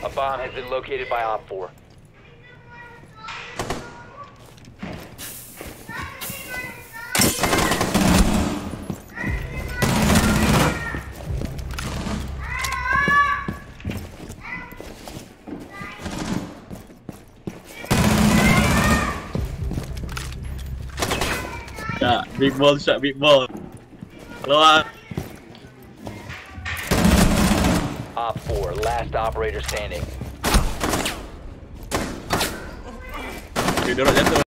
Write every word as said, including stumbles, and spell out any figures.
A bomb has been located by Op four. Shot, big ball, shot, big ball. Keluar. Op four, last operator standing. Dia dorong jatuh.